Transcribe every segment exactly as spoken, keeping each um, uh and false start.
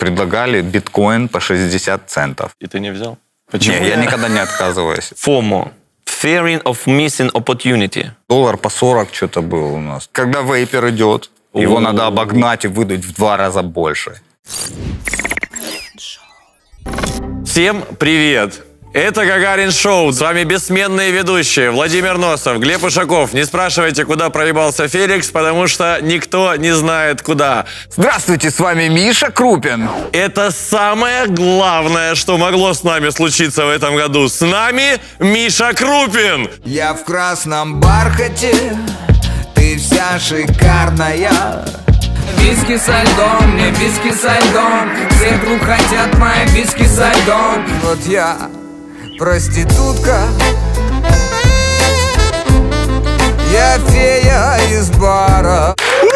предлагали биткоин по шестьдесят центов. И ты не взял? Почему? Не, я никогда не отказываюсь. фомо. Fearing of missing opportunity. Доллар по сорок что-то был у нас. Когда вейпер идет, его О-о-о. надо обогнать и выдать в два раза больше. Всем привет! Это Гагарин Шоу. С вами бессменные ведущие Владимир Носов, Глеб Ушаков. Не спрашивайте, куда проебался Феликс, потому что никто не знает куда. Здравствуйте, с вами Миша Крупин. Это самое главное, что могло с нами случиться в этом году. С нами Миша Крупин. Я в красном бархате, ты вся шикарная. Виски со льдом, мне виски со льдом. Все вдруг хотят мои виски со льдом. Вот я проститутка, я фея из бара.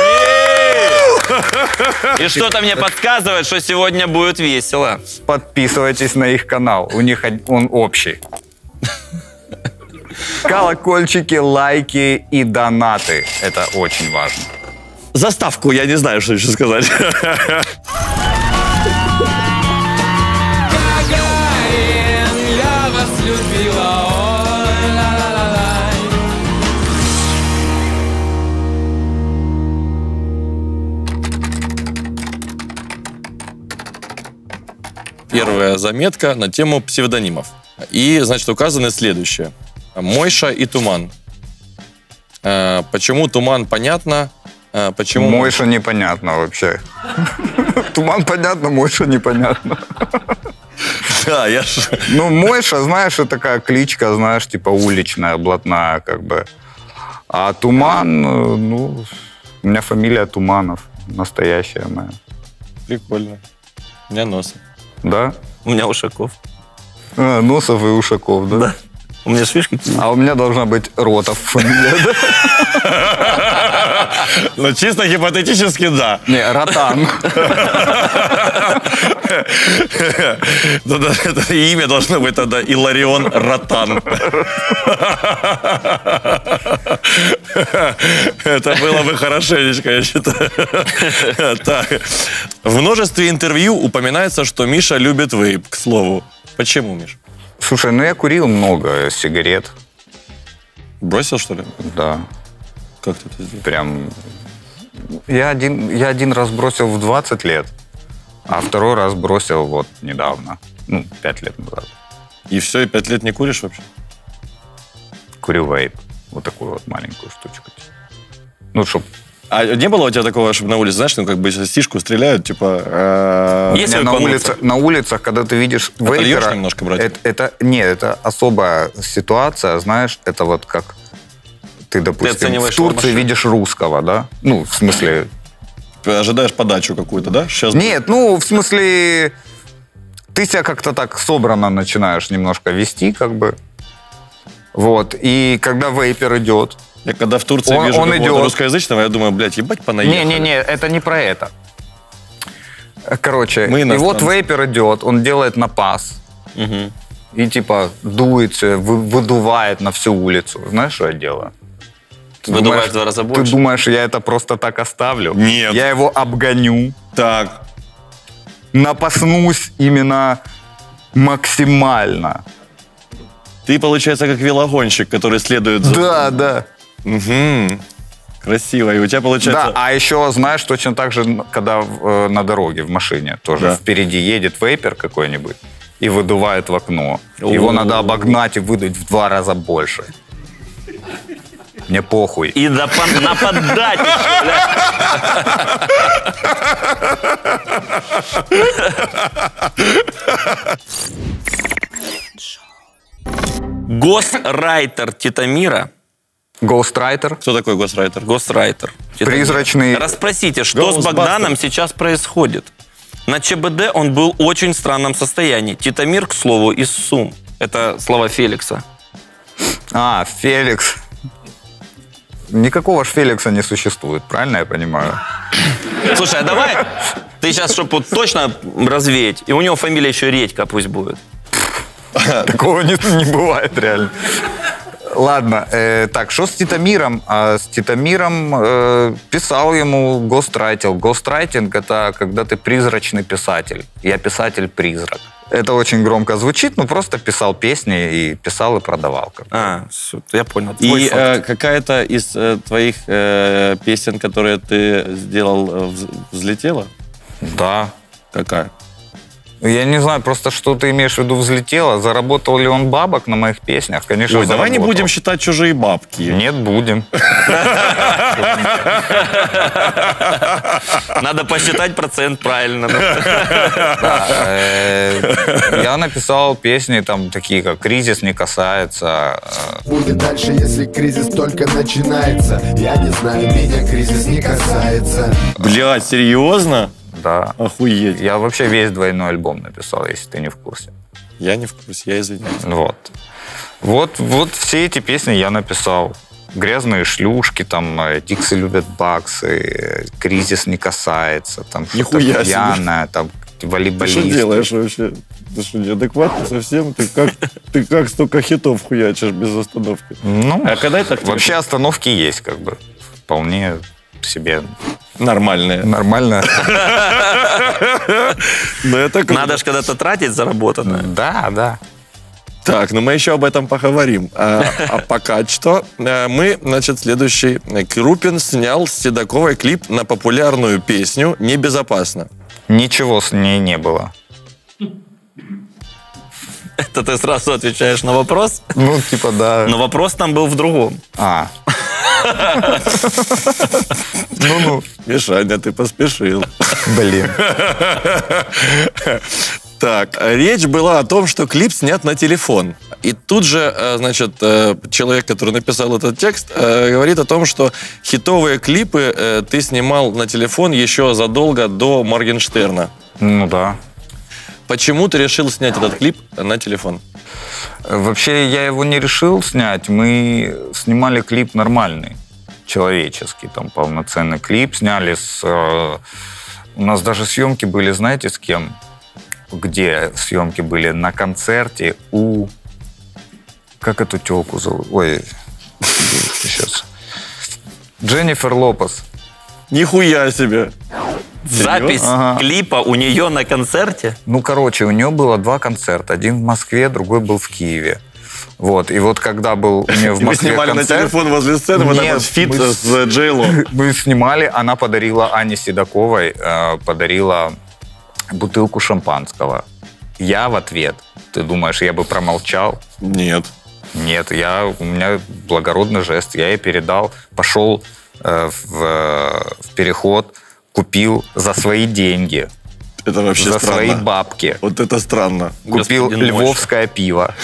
И что-то мне подсказывает, что сегодня будет весело. Подписывайтесь на их канал, у них он общий. Колокольчики, лайки и донаты. Это очень важно. Заставку, я не знаю, что еще сказать. Первая заметка на тему псевдонимов. И, значит, указаны следующее. Мойша и Туман. Э, почему Туман, понятно. Э, почему... Мойша непонятно вообще. Туман понятно, Мойша непонятно. Да, я ж... Ну, Мойша, знаешь, это такая кличка, знаешь, типа уличная, блатная, как бы. А Туман, ну, у меня фамилия Туманов, настоящая моя. Прикольно. У меня Носов. Да? У меня Ушаков. А, Носов и Ушаков, да? Да. У меня шишки. А у меня должна быть Ротов фамилия, да? Ну, чисто гипотетически, да. Не, Ротан. Имя должно быть тогда Иларион Ротан. Это было бы хорошенечко, я считаю. Так. В множестве интервью упоминается, что Миша любит вейп, к слову. Почему, Миш? Слушай, ну я курил много сигарет. Бросил, что ли? Да. Как ты это сделал? Прям... Я один, я один раз бросил в двадцать лет, а второй раз бросил вот недавно. Ну, пять лет назад. И все, и пять лет не куришь вообще? Курю вейп. Вот такую вот маленькую штучку. Ну, чтоб... А не было у тебя такого, чтобы на улице, знаешь, ну, как бы сишку стреляют, типа... Есть на, улице, на улицах, когда ты видишь вейпера... немножко, братик? Это, это, нет, это особая ситуация, знаешь, это вот как ты, допустим, в Турции видишь русского, да? Ну, в смысле... Ты ожидаешь подачу какую-то, да? Сейчас... Нет, ну, в смысле, ты себя как-то так собранно начинаешь немножко вести, как бы. Вот, и когда вейпер идет... Я когда в Турции он, вижу он какого-то русскоязычного, я думаю, блядь, ебать понаехали. Не-не-не, это не про это. Короче, Мы и вот вейпер идет, он делает напас. Угу. И типа дуется, вы, выдувает на всю улицу. Знаешь, что я делаю? Ты Выдувает думаешь, в два раза ты больше? думаешь, я это просто так оставлю? Нет. Я его обгоню, Так. напаснусь именно максимально. Ты, получается, как велогонщик, который следует за... Да, да. Угу. Красиво. И у тебя получается... Да, а еще, знаешь, точно так же, когда э, на дороге, в машине, тоже Да. впереди едет вейпер какой-нибудь и выдувает в окно. О-о-о. Его надо обогнать и выдать в два раза больше. Мне похуй. И напад- нападать еще, бля. Госрайтер Титамира. Гоустрайтер. Кто такой госрайтер? Госрайтер. Титамира. Призрачный. Расспросите, что с Ghostbuster. Богданом сейчас происходит? На ЧБД он был в очень странном состоянии. Титамир, к слову, из Сум. Это слова Феликса. А, Феликс. Никакого ж Феликса не существует, правильно я понимаю? Слушай, а давай ты сейчас, чтобы вот точно развеять, и у него фамилия еще Редька пусть будет. Такого не, не бывает реально. Ладно, э, так, что с Титомиром? А с Титомиром э, писал ему гострайтинг. Гострайтинг — это когда ты призрачный писатель. Я писатель-призрак. Это очень громко звучит, но просто писал песни и писал и продавал. А, все, я понял. И э, какая-то из э, твоих э, песен, которые ты сделал, э, взлетела? Да. Какая? Я не знаю, просто что ты имеешь в виду взлетело. Заработал ли он бабок на моих песнях? Конечно, Ой, давай не заработал. будем считать чужие бабки. Нет, будем. Надо посчитать процент правильно. Я написал песни там такие, как «Кризис не касается». Будет дальше, если кризис только начинается. Я не знаю, меня кризис не касается. Блядь, серьезно? Да. Охуеть. Я вообще весь двойной альбом написал, если ты не в курсе. Я не в курсе, я извиняюсь. Вот. Вот, вот все эти песни я написал. «Грязные шлюшки», там «Диксы любят баксы», «Кризис не касается», там Нихуя что-то себе. пьяное, там Ты волейболисты. что делаешь вообще? Ты что, неадекватно совсем? Ты как, ты как столько хитов хуячишь без остановки? Ну, А когда это вообще остановки есть, как бы. Вполне себе нормальные? нормально. Ну это круто. Надо же когда-то тратить заработанное. Да, да. Так, ну мы еще об этом поговорим. А, а пока что а, мы, значит, следующий. Крупин снял с Седоковой клип на популярную песню «Небезопасно». Ничего с ней не было. Это ты сразу отвечаешь на вопрос? Ну, типа, да. Но вопрос там был в другом. А. Ну-ну. Мишаня, ты поспешил. Блин. Так, речь была о том, что клип снят на телефон. И тут же, значит, человек, который написал этот текст, говорит о том, что хитовые клипы ты снимал на телефон еще задолго до Моргенштерна. Ну да. Почему ты решил снять этот клип на телефон? Вообще, я его не решил снять. Мы снимали клип нормальный, человеческий, там полноценный клип. Сняли с... Э, у нас даже съемки были, знаете, с кем? Где съемки были? На концерте у... Как эту тёлку зовут? Ой, сейчас. Дженнифер Лопес. Нихуя себе! Запись Ага. клипа у нее на концерте. Ну, короче, у нее было два концерта. Один в Москве, другой был в Киеве. Вот. И вот когда был у нее в Вы Москве снимали концерт... на телефон возле сцены, вот так Нет, вот фит мы с Джей Ло. Мы снимали, она подарила Ане Седоковой, э, подарила бутылку шампанского. Я в ответ. Ты думаешь, я бы промолчал? Нет. Нет, я, у меня благородный жест. Я ей передал, пошел э, в, в переход, купил за свои деньги, Это вообще за странно. свои бабки. Вот это странно. Купил Господин львовское пиво.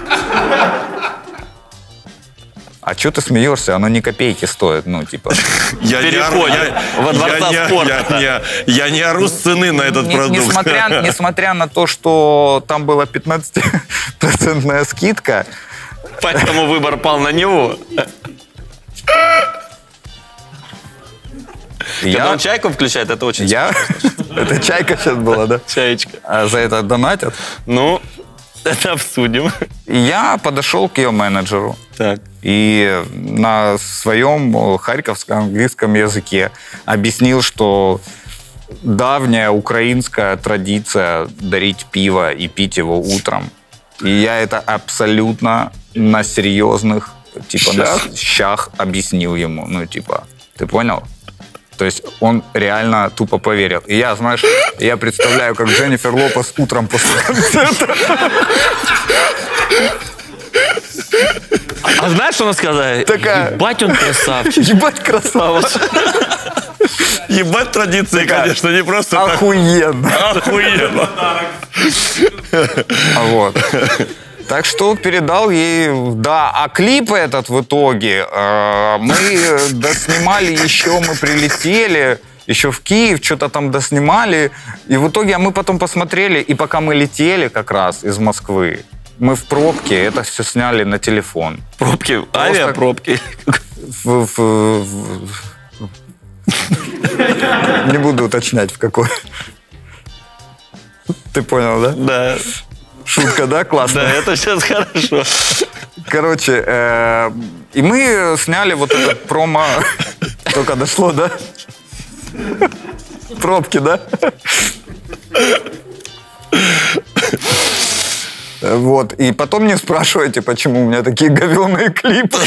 А что ты смеешься? Оно ни копейки стоит, ну, типа. Я не ору, Переходим я- во дворца я не- спорта. Я, не- я не ору с цены на этот Не- продукт. Несмотря, несмотря на то, что там была пятнадцатипроцентная скидка, Поэтому выбор пал на него. Когда я... он чайку включает, это очень я это чайка сейчас была, да? чаечка. А за это донатят. Ну, это обсудим. И я подошел к ее менеджеру Так. и на своем харьковском английском языке объяснил, что давняя украинская традиция дарить пиво и пить его утром. И я это абсолютно на серьезных, типа, Щах? на щах объяснил ему. Ну, типа, ты понял? То есть он реально тупо поверил. И я, знаешь, я представляю, как Дженнифер Лопес утром после концерта. А знаешь, что она сказала? Такая. Ебать, он красавчик. Ебать, красава. Ебать традиции, Такая. конечно, не просто так. Охуенно. Охуенно. А Вот. Так что передал ей, да, а клип этот в итоге э, мы доснимали еще, мы прилетели еще в Киев, что-то там доснимали, и в итоге мы потом посмотрели, и пока мы летели как раз из Москвы, мы в пробке это все сняли на телефон. Пробки, авиапробки. В- в- в- Не буду уточнять, в какой. Ты понял, да? Да, Шутка, да, да, классная? это сейчас хорошо. Короче, э, и мы сняли вот этот промо... Только дошло, да? Пробки, да? Вот. И потом не спрашивайте, почему у меня такие говёные клипы.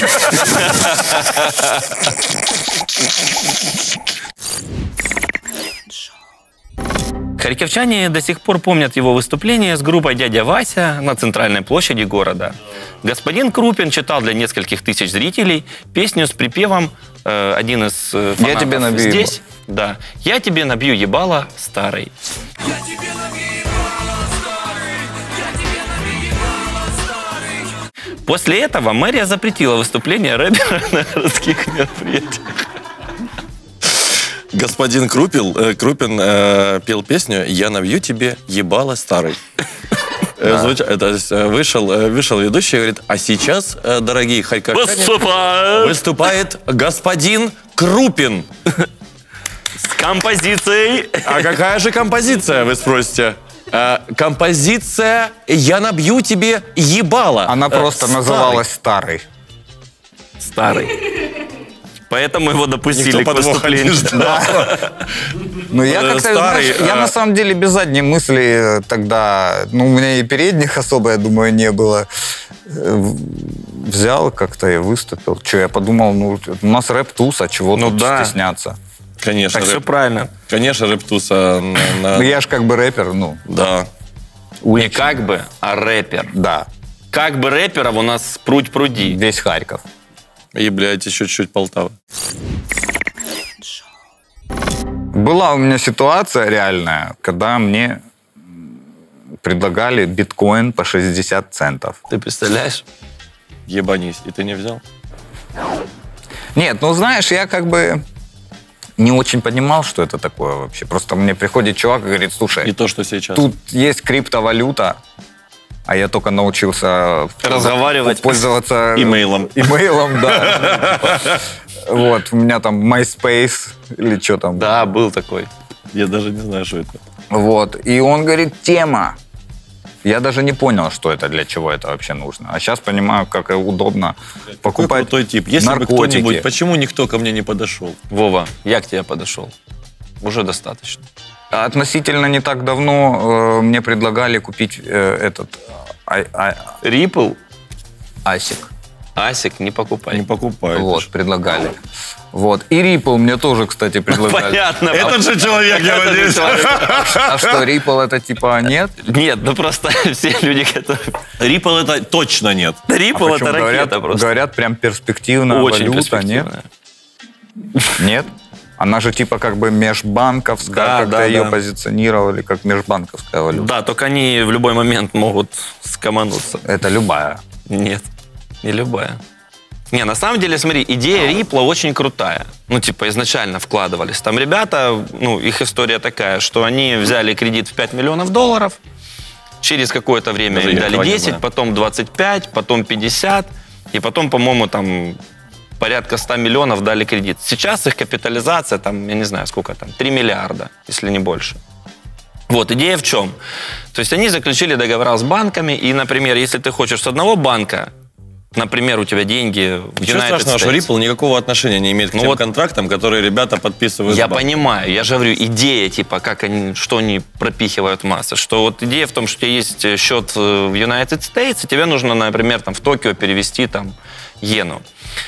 Харьковчане до сих пор помнят его выступление с группой «Дядя Вася» на центральной площади города. Господин Крупин читал для нескольких тысяч зрителей песню с припевом, э, один из э, фанатов «Я тебе набью здесь, да, «Я тебе набью ебало, старый». После этого мэрия запретила выступление рэпера на городских мероприятиях. Господин Крупил, э, Крупин э, пел песню «Я набью тебе ебало, старый». Да. Звуч... Это, вышел, вышел ведущий и говорит: а сейчас, дорогие харьковчане, выступает, выступает господин Крупин. С композицией. А какая же композиция, вы спросите? А, композиция «Я набью тебе ебало». Она просто Старый. называлась «Старый». Старый. Поэтому его допустили Никто к выступлению. Да. Ну, я как-то, Старый, знаешь, я а... на самом деле без задней мысли тогда, ну, у меня и передних особо, я думаю, не было. Взял как-то и выступил. Че, я подумал, ну, у нас рэп-туз, а чего ну, тут да. стесняться? Конечно, так рэп... все правильно. Конечно, рэп-туса. На, на... Ну, я ж как бы рэпер, ну. Да. Не как бы, а рэпер. Да. Как бы рэперов у нас прудь-пруди. Весь Харьков. И, блядь, еще чуть-чуть Полтава. Была у меня ситуация реальная, когда мне предлагали биткоин по шестьдесят центов. Ты представляешь? Ебанись. И ты не взял? Нет, ну знаешь, я как бы не очень понимал, что это такое вообще. Просто мне приходит чувак и говорит: слушай, И то, что сейчас. тут есть криптовалюта, а я только научился разговаривать, пользоваться имейлом. Имейлом, да. Вот, у меня там MySpace или что там. Да, был такой. Я даже не знаю, что это. Вот, и он говорит: тема. Я даже не понял, что это, для чего это вообще нужно. А сейчас понимаю, как удобно покупать Какой крутой тип. Если наркотики. бы кто-нибудь, почему никто ко мне не подошел? Вова, я к тебе подошел. Уже достаточно. Относительно не так давно э, мне предлагали купить э, этот а, а, Ripple, асик. асик не покупай. Не покупают. Вот, предлагали. Вот. И Ripple мне тоже, кстати, предлагали. Понятно. Этот же человек, я надеюсь. А что, Ripple это типа нет? Нет, ну просто все люди, которые... Ripple это точно нет. Ripple А это почему ракета говорят, просто. Говорят, прям перспективная Очень валюта, перспективная. нет? Нет? Она же типа как бы межбанковская, Да, как-то да, ее да. позиционировали как межбанковская валюта. Да, только они в любой момент могут скомануться. Это любая. Нет, не любая. Не, на самом деле, смотри, идея Ripple очень крутая. Ну, типа, изначально вкладывались. Там ребята, ну, их история такая, что они взяли кредит в пять миллионов долларов, через какое-то время Даже им я дали этого не десять, знаю. потом двадцать пять, потом пятьдесят, и потом, по-моему, там порядка ста миллионов дали кредит. Сейчас их капитализация, там, я не знаю, сколько там, три миллиарда, если не больше. Вот, идея в чем? То есть они заключили договора с банками, и, например, если ты хочешь с одного банка, например, у тебя деньги в Ничего United страшного, что States. Ripple никакого отношения не имеет к Ну тем вот- контрактам, которые ребята подписывают. Я с банком. понимаю, я же говорю, идея, типа, как они, что они пропихивают в массы, что вот идея в том, что у тебя есть счет в United States, и тебе нужно, например, там, в Токио перевести там иену.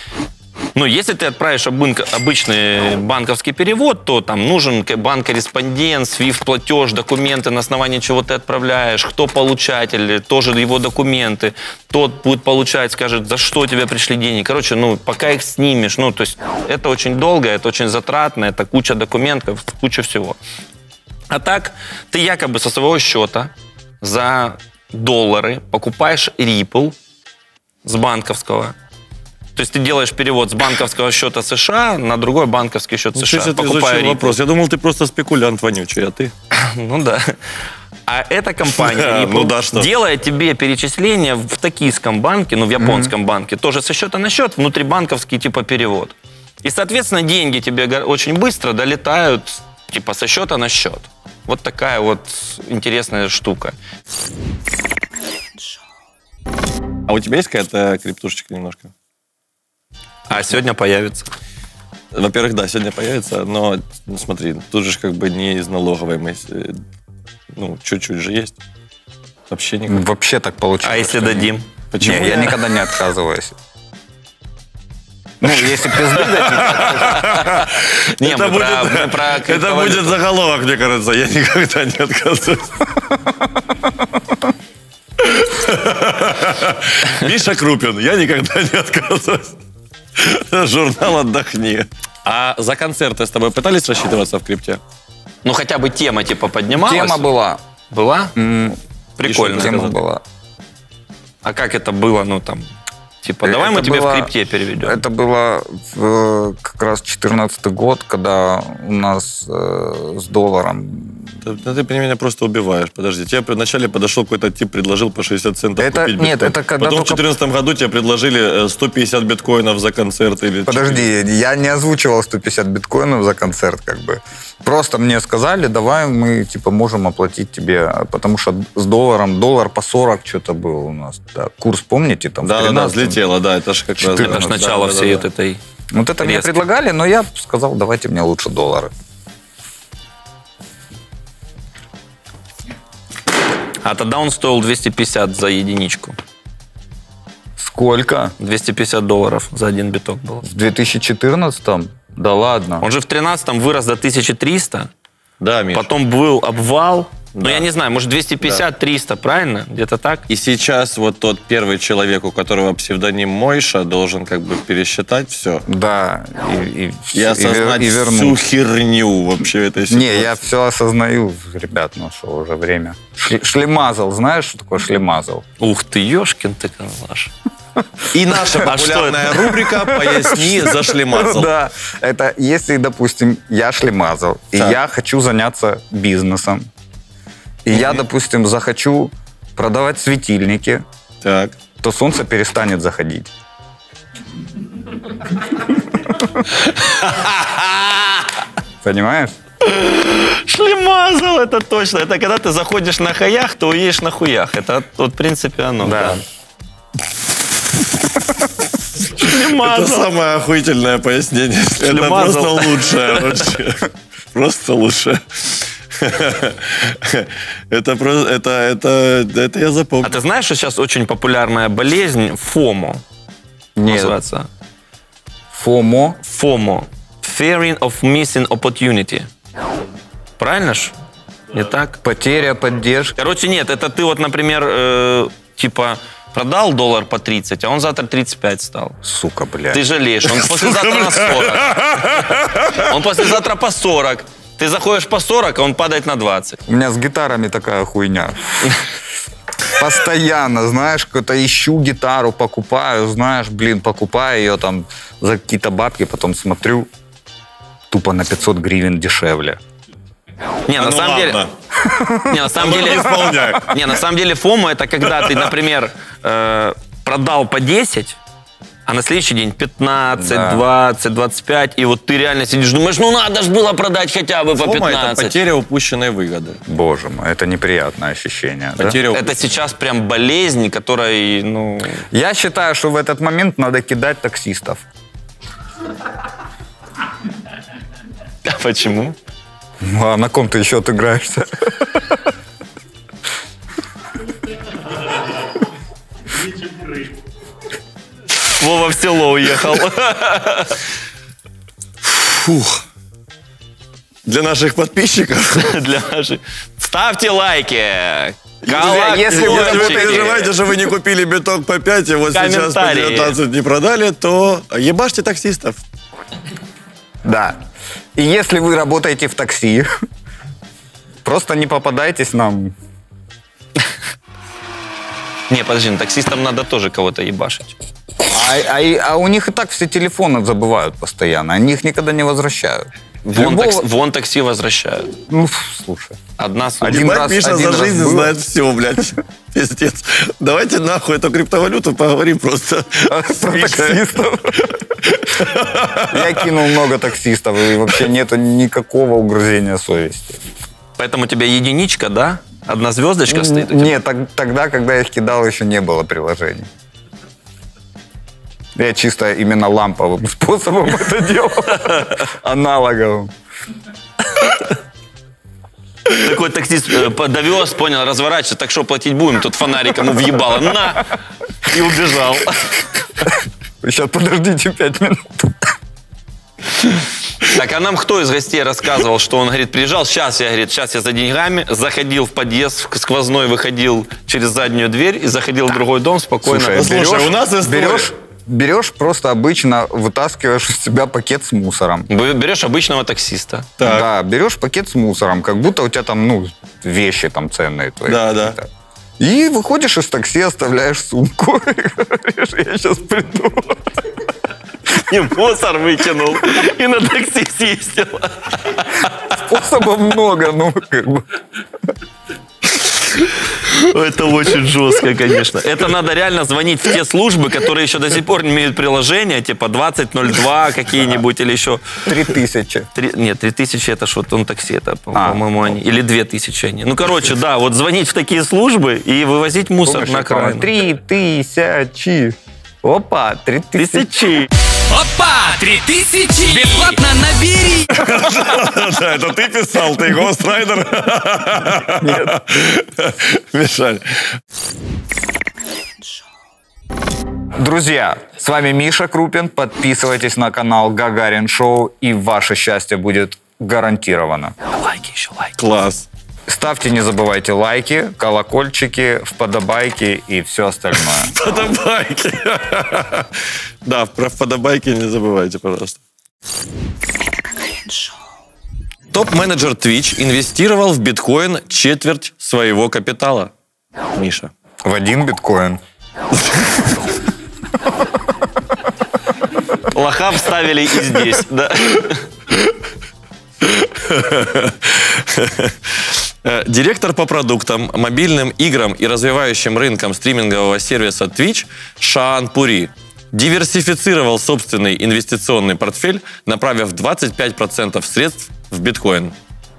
Ну, если ты отправишь обын- обычный банковский перевод, то там нужен к- банк-корреспондент, свифт-платеж, документы, на основании чего ты отправляешь, кто получатель, тоже его документы. Тот будет получать, скажет, за что тебе пришли деньги. Короче, ну, пока их снимешь, ну, то есть это очень долго, это очень затратно, это куча документов, куча всего. А так, ты якобы со своего счета за доллары покупаешь Ripple с банковского. То есть ты делаешь перевод с банковского счета США на другой банковский счет Ну, США. ты покупая изучил Ripple. вопрос. Я думал, ты просто спекулянт вонючий, а ты? Ну да. А эта компания Да, Ripple ну да, что? делает тебе перечисление в токийском банке, ну в японском банке, тоже со счета на счет, внутрибанковский типа перевод. И, соответственно, деньги тебе го- очень быстро долетают типа со счета на счет. Вот такая вот интересная штука. А у тебя есть какая-то криптушечка немножко? А сегодня появится. Во-первых, да, сегодня появится, но ну, смотри, тут же как бы не из налоговой, мы, ну, чуть-чуть же есть. Вообще никак. Вообще так получилось. А если дадим? Почему? Не, я никогда не отказываюсь. Ну, если пизды дадим. Не, Это мы про- будет- мы про Это криптовалюту. будет заголовок, мне кажется. Я никогда не отказываюсь. Миша Крупин. Я никогда не отказываюсь. Журнал «Отдохни». А за концерты с тобой пытались рассчитываться в крипте? Ну, хотя бы тема типа поднималась. Тема была. Была? М, Прикольно. Тема была. А как это было, ну, там, типа, давай Это мы тебе было- в крипте переведем. Это было в, как раз четырнадцатый год, когда у нас э, с долларом... Ты, ну, ты меня просто убиваешь. Подожди. Тебе вначале подошел какой-то тип, предложил по шестьдесят центов Это- купить нет, биткоин. это когда Потом в только- две тысячи четырнадцатом году тебе предложили э, сто пятьдесят биткоинов за концерт. Или Подожди, я не озвучивал сто пятьдесят биткоинов за концерт, как бы. Просто мне сказали, давай мы, типа, можем оплатить тебе, потому что с долларом, доллар по сорок что-то был у нас. Да. Курс, помните? Там, в Да, да, да, тринадцатом? взлетело, да, это же как раз... четырнадцатом. Это ж да, начало да, да, всей да. вот этой... Вот это мне Резко. предлагали, но я сказал, давайте мне лучше доллары. А тогда он стоил двести пятьдесят за единичку. Сколько? двести пятьдесят долларов за один биток был. В две тысячи четырнадцатом? Да ладно. Он же в тринадцатом вырос до тысяча триста, Да, Миш. потом был обвал. Ну, Да. я не знаю, может, двести пятьдесят триста, правильно? Где-то так? И сейчас вот тот первый человек, у которого псевдоним Мойша, должен как бы пересчитать все Да, и, и, и и осознать вер- и всю вернуть. херню вообще этой ситуации. Не, я все осознаю, ребят, ну что, уже время. Ш- шлемазал, знаешь, что такое шлемазал? Ух ты, ёшкин ты калаш. И наша А что популярная рубрика «Поясни, зашлемазал». Да, это если, допустим, я шлемазал, и Так. я хочу заняться бизнесом, и я, допустим, захочу продавать светильники, Так. то солнце перестанет заходить. Понимаешь? Шлемазал, это точно. Это когда ты заходишь на хаях, то уедешь на хуях. Это вот, в принципе, оно. Да. Это Шлемазал. самое охуительное пояснение. Это Шлемазал. просто лучшее вообще. Просто лучшее. Это просто, это, это, это я А запомнил. ты знаешь, что сейчас очень популярная болезнь ФОМО Нет, называется? фомо. ФОМО. Fearing of Missing Opportunity. Правильно ж? Не так? Потеря поддержки. Короче, нет, это ты вот, например, э, типа продал доллар по тридцать, а он завтра тридцать пять стал. Сука, блядь. Ты жалеешь, он послезавтра на сорок. Он послезавтра по сорок. Ты заходишь по сорок, а он падает на двадцать. У меня с гитарами такая хуйня. Постоянно, знаешь, какую-то ищу гитару, покупаю, знаешь, блин, покупаю ее там за какие-то бабки, потом смотрю, тупо на пятьсот гривен дешевле. Не, на Ну самом деле... ладно. Не, на самом деле... Исполняй. Не, на самом деле фомо это когда ты, например, э, продал по десять, а на следующий день пятнадцать, Да. двадцать, двадцать пять, и вот ты реально сидишь, думаешь, ну надо же было продать хотя бы по Фома — это пятнадцать. потеря упущенной выгоды. Боже мой, это неприятное ощущение. да? Потеря Это сейчас прям болезнь, которая, ну... Я считаю, что в этот момент надо кидать таксистов. А почему? Ну, а на ком ты еще отыграешься? Вова в село уехал. Фух. Для наших подписчиков. Для наших... Ставьте лайки! Друзья, если вы Если вы работаете- переживаете, что вы не купили биток по пять, и вот сейчас по Комментарии. девятнадцать не продали, то ебашьте таксистов. Да. И если вы работаете в такси, просто не попадайтесь нам. Не, подожди, ну, таксистам надо тоже кого-то ебашить. А, а и- а у них и так все телефоны забывают постоянно. Они их никогда не возвращают. Вон, Любого- такс- вон такси возвращают. Ну, слушай. Одна сумма. Один Ебать, раз- Миша один за раз жизнь было. знает все, блядь. Пиздец. Давайте нахуй эту криптовалюту поговорим просто. Про таксистов. Я кинул много таксистов, и вообще нету никакого угрызения совести. Поэтому у тебя единичка, да? Одна звездочка стоит у тебя? Нет, так- тогда, когда я их кидал, еще не было приложений. Я чисто именно ламповым способом это делал. Аналоговым. Такой таксист э, довез, понял, разворачивается, так что платить будем? Тут фонарик ему въебало. На! И убежал. Сейчас подождите пять минут. Так, а нам кто из гостей рассказывал, что он, говорит, приезжал, сейчас я, говорит, сейчас я за деньгами, заходил в подъезд, сквозной выходил через заднюю дверь и заходил в другой дом спокойно. Слушай, Слушай, берешь, у нас история. берешь, берешь просто обычно, вытаскиваешь из себя пакет с мусором. Берешь обычного таксиста. Так. Да, берешь пакет с мусором, как будто у тебя там, ну, вещи там ценные твои. Да, да. И выходишь из такси, оставляешь сумку и говоришь, я сейчас приду. И мусор выкинул, и на такси съездил. Способов много, ну, как бы. Это очень жестко, конечно. Это надо реально звонить в те службы, которые еще до сих пор не имеют приложения, типа двадцать ноль два какие-нибудь или еще... Три тысячи. Три, нет, три тысячи это что-то, он такси, это, А. по-моему, они. Или две тысячи они. Ну, короче, да, вот звонить в такие службы и вывозить мусор Помнишь, на я помню, окраину. Три тысячи. Опа, три тысячи. Тысячи. Опа, три тысячи! Бесплатно набери! Да, это ты писал, ты Гострайдер? Нет. Мишань. Друзья, с вами Миша Крупин. Подписывайтесь на канал Гагарин Шоу, и ваше счастье будет гарантировано. Лайки еще, лайки. Класс. Ставьте, не забывайте, лайки, колокольчики, вподобайки и все остальное. Подобайки. Да, про вподобайки не забывайте, пожалуйста. Топ-менеджер Twitch инвестировал в биткоин четверть своего капитала. Миша. В один биткоин. Лоха вставили и здесь, да. Директор по продуктам, мобильным играм и развивающим рынкам стримингового сервиса Twitch Шаан Пури диверсифицировал собственный инвестиционный портфель, направив двадцать пять процентов средств в биткоин.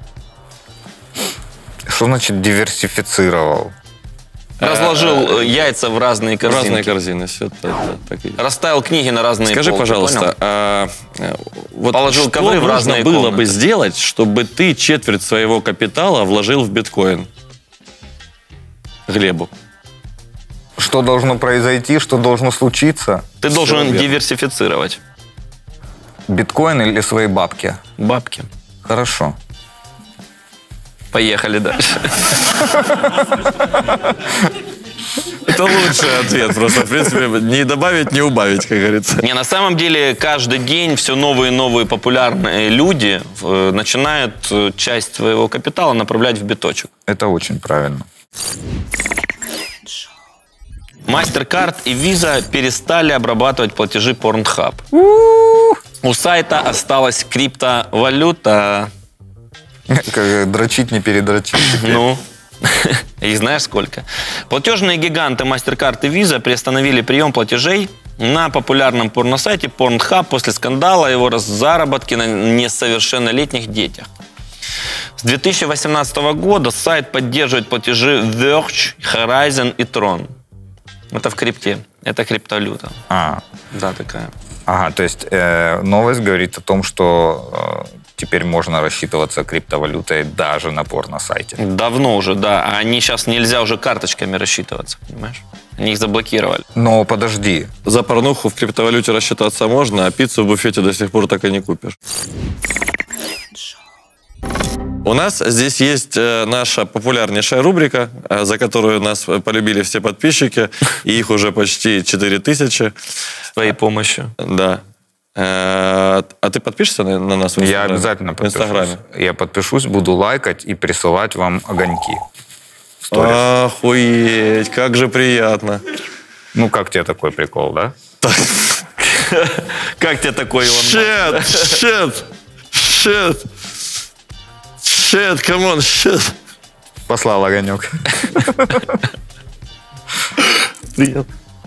Что значит диверсифицировал? Разложил э, яйца в разные В корзинки. разные корзины. Все это, это, так и есть. Расставил книги на разные Скажи, полки, пожалуйста, понял? а, а, вот Положил что ковры в нужно разные было комнаты? бы сделать, чтобы ты четверть своего капитала вложил в биткоин? Глебу. Что должно произойти, что должно случиться? Ты Всё должен верно. диверсифицировать. Биткоин или свои бабки? Бабки. Хорошо. Поехали дальше. Это лучший ответ. Просто, в принципе, не добавить, не убавить, как говорится. Не, на самом деле, каждый день все новые и новые популярные люди э, начинают э, часть своего капитала направлять в биточек. Это очень правильно. MasterCard и Visa перестали обрабатывать платежи Pornhub. У сайта осталась криптовалюта. Как дрочить, не передрочить. Ну, и знаешь сколько? Платежные гиганты MasterCard и Visa приостановили прием платежей на популярном порносайте Pornhub после скандала о его раз- заработке на несовершеннолетних детях. С две тысячи восемнадцатого года сайт поддерживает платежи Verge, Horizon и Tron. Это в крипте. Это криптовалюта. А, Да, такая. ага, то есть э, новость говорит о том, что э, теперь можно рассчитываться криптовалютой даже на порно-сайте. Давно уже, да. А они сейчас нельзя уже карточками рассчитываться, понимаешь? Они их заблокировали. Но подожди, За порнуху в криптовалюте рассчитаться можно, а пиццу в буфете до сих пор так и не купишь. У нас здесь есть э, наша популярнейшая рубрика, э, за которую нас полюбили все подписчики, и их уже почти четыре тысячи. С твоей помощью. Да. Э, а ты подпишешься на, на нас в я Инстаграме? обязательно В подпишусь. Инстаграме. Я подпишусь, буду лайкать и присылать вам огоньки. в сторис. Охуеть, как же приятно. Ну, как тебе такой прикол, да? Как тебе такой, Илон Маск? Shit, shit, shit, shit, come on, shit. Послал огонек. Приятно.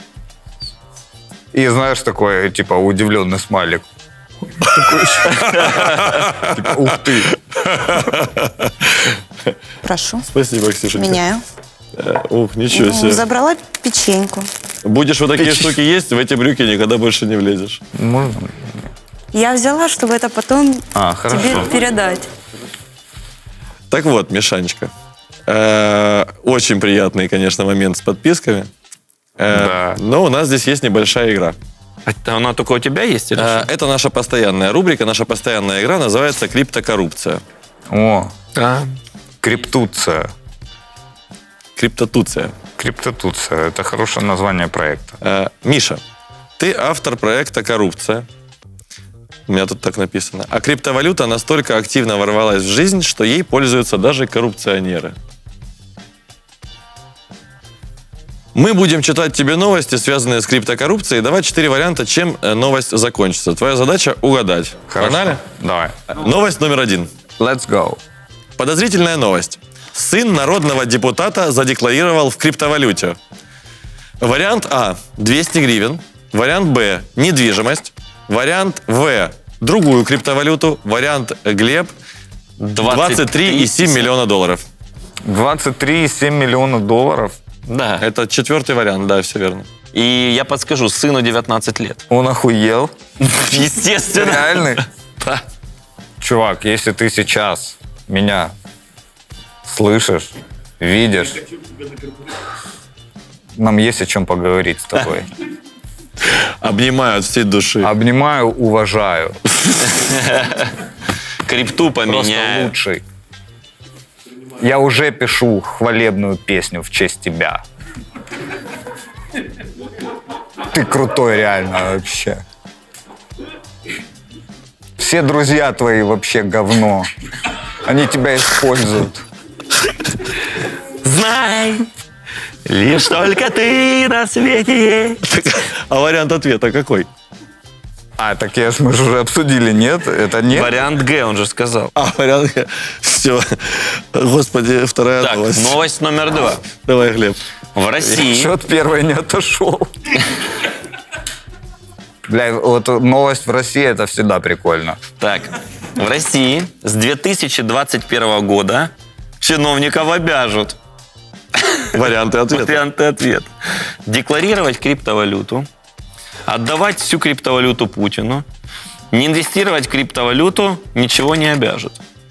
И знаешь, такой, типа, удивленный смайлик. Такой еще. Типа, ух ты. Прошу. Спасибо, Ксюша. Меняю. Ух, ничего себе. Ну, забрала печеньку. Будешь вот такие Печ- штуки есть, в эти брюки никогда больше не влезешь. Можно? Я взяла, чтобы это потом А, хорошо. тебе передать. Так вот, Мишанечка, э, очень приятный, конечно, момент с подписками. Э, Да. Но у нас здесь есть небольшая игра. Это она только у тебя есть или Э, что? Это наша постоянная рубрика, наша постоянная игра называется «Криптокоррупция». О, А. криптуция. Криптотуция. Криптотуция. Это хорошее название проекта. Э, Миша, ты автор проекта «Коррупция». У меня тут так написано. А криптовалюта настолько активно ворвалась в жизнь, что ей пользуются даже коррупционеры. Мы будем читать тебе новости, связанные с криптокоррупцией, и давать четыре варианта, чем э, новость закончится. Твоя задача — угадать. Хорошо. Погнали? Давай. Новость номер один. Let's go. Подозрительная новость. Сын народного депутата задекларировал в криптовалюте. Вариант А – двести гривен. Вариант Б – недвижимость. Вариант В – другую криптовалюту. Вариант Глеб – двадцать три и семь миллиона долларов. двадцать три и семь миллиона долларов. Да. Это четвертый вариант, да, все верно. И я подскажу, сыну девятнадцать лет. Он охуел. Естественно. Реальный? Да. Чувак, если ты сейчас меня слышишь, видишь, нам есть о чем поговорить с тобой. Обнимаю от всей души. Обнимаю, уважаю. Крипту Просто поменяю. лучший. Я уже пишу хвалебную песню в честь тебя. Ты крутой реально вообще. Все друзья твои вообще говно. Они тебя используют. Знай, лишь только ты на свете есть. А вариант ответа какой? А, так я ж, мы же уже обсудили, нет? Это нет? Вариант Г, он же сказал. А, вариант... Все. Господи, вторая Так, новость. новость номер два. Давай, Глеб. В России... Счет первый не отошел. Бля, вот новость в России, это всегда прикольно. Так, в России с две тысячи двадцать первого года чиновников обяжут. Варианты ответа. Варианты ответ. Декларировать криптовалюту, отдавать всю криптовалюту Путину, не инвестировать в криптовалюту, ничего не обяжут.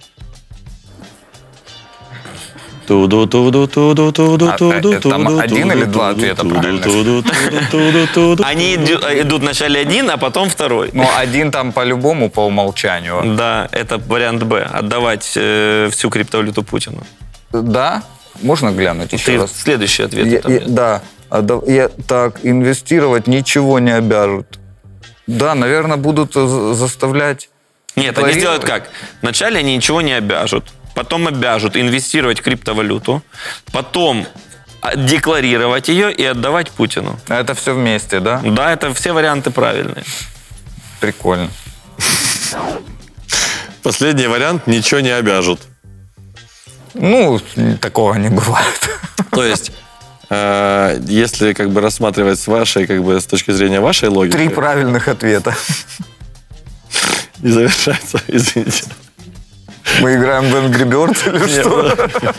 А, а, там один или два ответа правильных? Они иду- идут вначале один, а потом второй. Ну, один там по-любому, по умолчанию. Да, это вариант Б. Отдавать э, всю криптовалюту Путину. Да? Можно глянуть еще Ты раз? следующий ответ. Я- там я- нет. да. А да- я- так, инвестировать ничего не обяжут. Да, наверное, будут за- заставлять... Нет, они декларировать. сделают как? Вначале они ничего не обяжут, потом обяжут инвестировать в криптовалюту, потом а, декларировать ее и отдавать Путину. А это все вместе, да? Да, это все варианты правильные. Прикольно. Последний вариант – ничего не обяжут. Ну, такого не бывает. То есть, э, если как бы рассматривать с вашей, как бы с точки зрения вашей логики, Три правильных ответа. не завершается, извините. Мы играем в Angry Birds или что?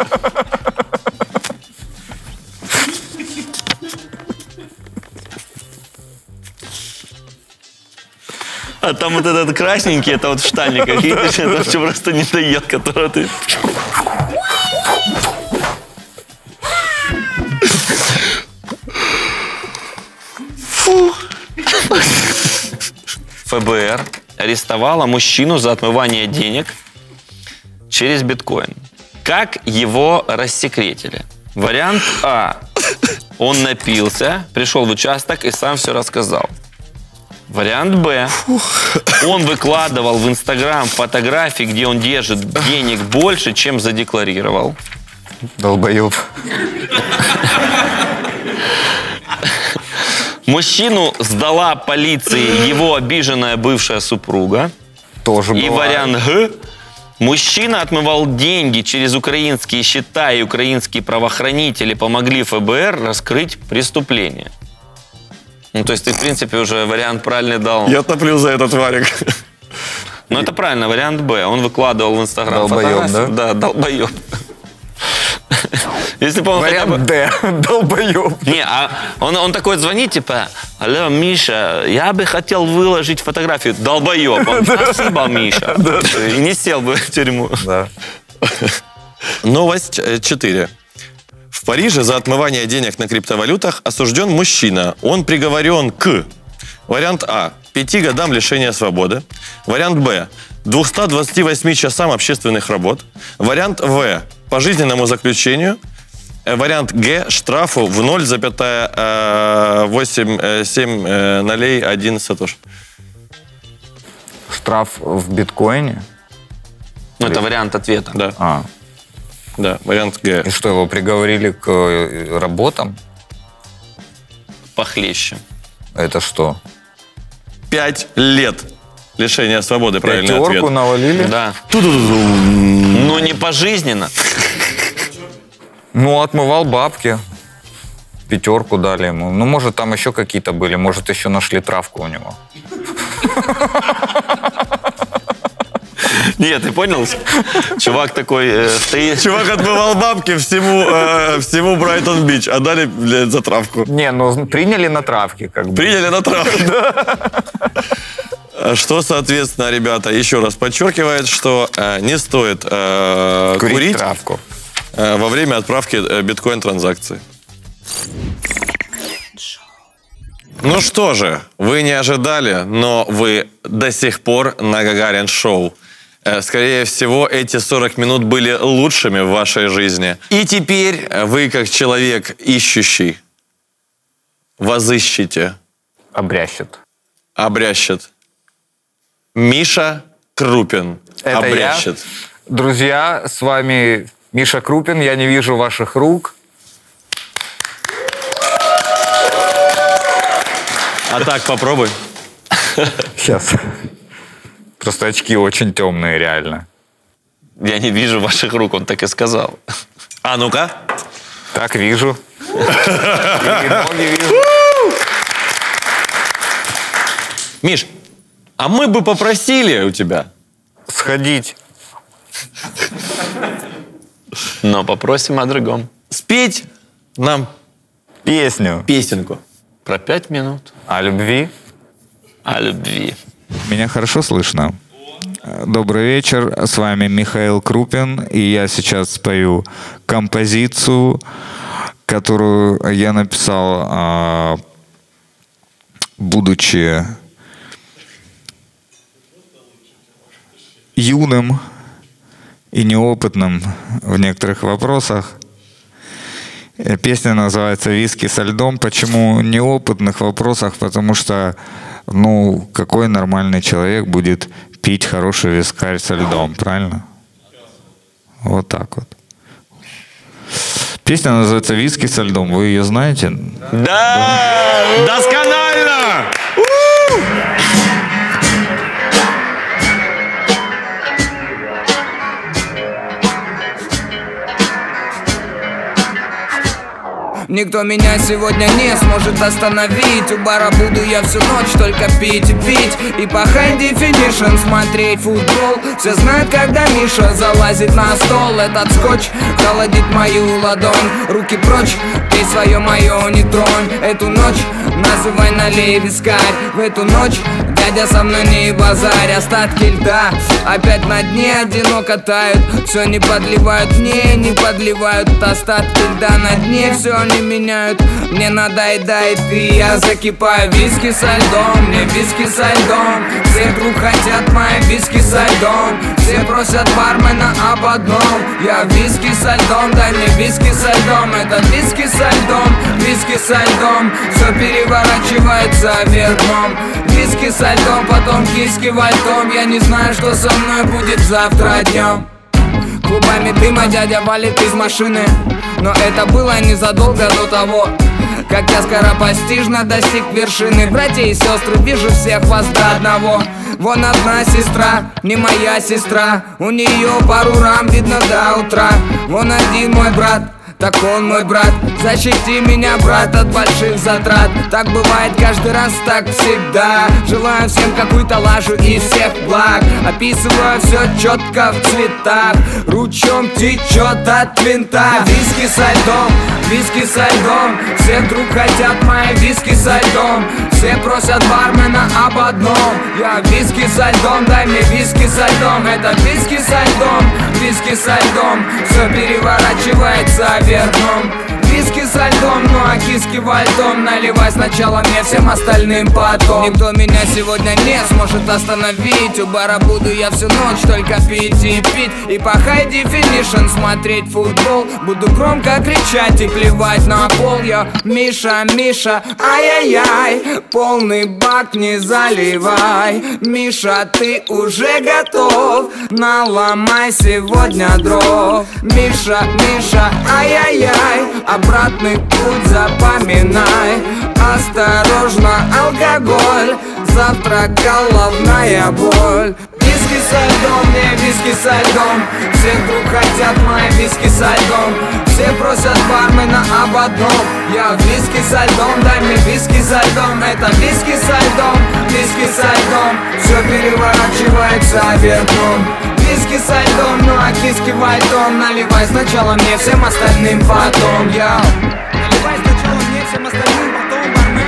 А там вот этот красненький, это вот в штанниках, видишь, это все просто не дает, которого ты... ФБР арестовала мужчину за отмывание денег через биткоин. Как его рассекретили? Вариант А. Он напился, пришел в участок и сам все рассказал. Вариант Б. Он выкладывал в Инстаграм фотографии, где он держит денег больше, чем задекларировал. Долбоеб. Мужчину сдала полиции его обиженная бывшая супруга. Тоже И бывает. вариант Г. Мужчина отмывал деньги через украинские счета, и украинские правоохранители помогли ФБР раскрыть преступление. Ну, то есть ты, в принципе, уже вариант правильный дал. Я топлю за этот варик. Ну, это правильно, вариант Б. Он выкладывал в Инстаграм Долбоёб, фотографии. да? Да, долбоеб. Если бы он хотя бы... Вариант Д. Долбоеб. Не, а он, он такой звонит, типа, алло, Миша, я бы хотел выложить фотографию. Долбоеб. Он, спасибо, Миша. И не сел бы в тюрьму. Да. Новость четыре. В Париже за отмывание денег на криптовалютах осужден мужчина. Он приговорен к... Вариант А. Пяти годам лишения свободы. Вариант Б. двумстам двадцати восьми часам общественных работ. Вариант В. Пожизненному заключению. Вариант Г. Штрафу в ноль целых восемь семь нолей один сатош. Штраф в биткоине? Ну, это вариант ответа. Да. А. Да, вариант Г. И что, его приговорили к э, работам? Похлеще. Это что? Пять лет лишения свободы, правильный Пятерку ответ. навалили? Да. Но не пожизненно. Ну, отмывал бабки. Пятерку дали ему. Ну, может, там еще какие-то были. Может, еще нашли травку у него. Нет, ты понял? Чувак такой э, стоит. Чувак отмывал бабки всему, э, всему Брайтон-Бич, а дали, блядь, за травку. Не, ну, приняли на травке, как бы. Приняли на травку. Что, соответственно, ребята, еще раз подчеркивает, что э, не стоит э, Курить курить травку. э, во время отправки э, биткоин-транзакций. Ну что же, вы не ожидали, но вы до сих пор на Гагарин Шоу. Скорее всего, эти сорок минут были лучшими в вашей жизни. И теперь вы, как человек ищущий, возыщите, Обрящет. обрящет. Миша Крупин Это обрящет. я. Друзья, с вами Миша Крупин. Я не вижу ваших рук. А так попробуй. Сейчас. Просто очки очень темные, реально. Я не вижу ваших рук, он так и сказал. А ну-ка. Так, вижу. И ноги вижу. Миш, а мы бы попросили у тебя Сходить. Но попросим о другом. спеть нам Песню. песенку. Про пять минут. О любви. О любви. Меня хорошо слышно? Добрый вечер, с вами Михаил Крупин, и я сейчас спою композицию, которую я написал, будучи юным и неопытным в некоторых вопросах. Песня называется «Виски со льдом». Почему неопытных вопросах? Потому что, ну, какой нормальный человек будет пить хороший вискарь со льдом, правильно? Вот так вот. Песня называется «Виски со льдом». Вы ее знаете? Да! Досконально! Никто меня сегодня не сможет остановить. У бара буду я всю ночь только пить и пить. И по high definition смотреть футбол. Все знают, когда Миша залазит на стол. Этот скотч холодит мою ладонь. Руки прочь, пей свое мое, не тронь. Эту ночь называй, налей вискарь. В эту ночь дядя со мной не базарь. Остатки льда опять на дне одиноко тают. Все не подливают мне, не подливают. Остатки льда на дне все не меняют. Мне надоедает, и я закипаю. Виски со льдом, мне виски со льдом. Все вдруг хотят мои виски со льдом. Все просят бармена об одном. Я виски со льдом, дай мне виски со льдом. Это виски со льдом, виски со льдом. Все переворачивается вверх дном. Виски со льдом, потом киски вальтом. Я не знаю, что со мной будет завтра днем. Клубами дыма дядя валит из машины. Но это было незадолго до того, как я скоропостижно достиг вершины. Братья и сестры, вижу всех вас до одного. Вон одна сестра, не моя сестра. У нее пару рам видно до утра. Вон один мой брат, так он мой брат. Защити меня, брат, от больших затрат. Так бывает каждый раз, так всегда. Желаю всем какую-то лажу и всех благ. Описываю все четко в цветах. Ручьем течет от винта. Виски со льдом, виски со льдом. Все вдруг хотят мои виски со льдом. Все просят бармена об одном. Я виски со льдом, дай мне виски со льдом. Это виски со льдом, виски со льдом. Все переворачивается вверх дном. Виски со льдом, ну а киски во льдом. Наливай сначала мне, всем остальным потом. Никто меня сегодня не сможет остановить. У бара буду я всю ночь только пить и пить. И по high definition смотреть футбол. Буду громко кричать и плевать на пол. Я Миша, Миша, ай-яй-яй. Полный бак не заливай. Миша, ты уже готов. Наломай сегодня дров. Миша, Миша, ай-яй-яй. Обратный путь запоминай. Осторожно, алкоголь. Завтра головная боль. Виски со льдом, не виски со льдом. Все вдруг хотят мои виски со льдом. Все просят бармена об одном. Я виски со льдом, дай мне виски со льдом. Это виски со льдом, виски со льдом. Все переворачивается вверх дном. Виски со льдом, ну а киски во льдом. Наливай сначала мне, всем остальным потом. Я наливай сначала мне, всем остальным потом, бармен.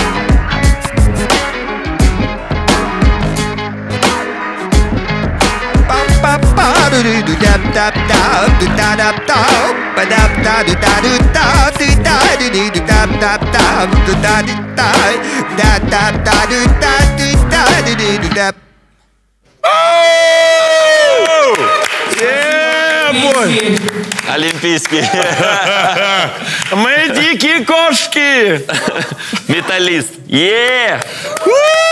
Олимпийский. Мы дикие кошки. Металлист. Е!